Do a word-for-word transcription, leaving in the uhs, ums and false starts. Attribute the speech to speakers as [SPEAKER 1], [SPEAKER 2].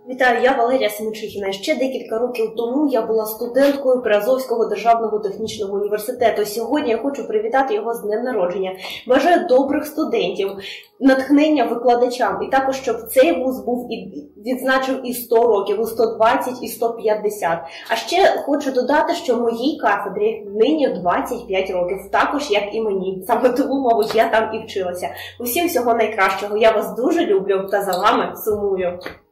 [SPEAKER 1] Вітаю, я Валерія Семечихіна. Ще декілька років тому я була студенткою Приазовського державного технічного університету. Сьогодні я хочу привітати його з днем народження. Бажаю добрих студентів, натхнення викладачам. І також, щоб цей вуз був і відзначив і сто років, і сто двадцять, і сто п'ятдесят. А ще хочу додати, що моїй кафедрі нині двадцять п'ять років, також як і мені. Саме тому, мабуть, я там і вчилася. Усім всього найкращого. Я вас дуже люблю та за вами сумую.